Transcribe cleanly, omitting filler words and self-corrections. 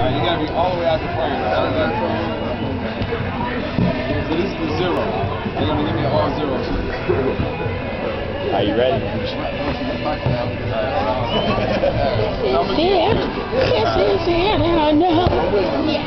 Alright, you gotta be all the way out the frame. So this is the 0. They're gonna give me all zeros. Are you ready? Yes, it's here. Yes, it's here. No.